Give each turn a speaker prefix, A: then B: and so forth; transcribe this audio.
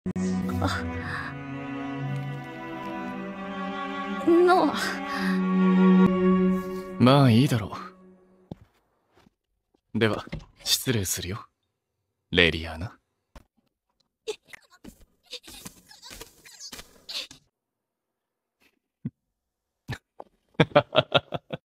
A: あ、ノア。
B: まあいいだろう。では、失礼するよ。レリアーナ。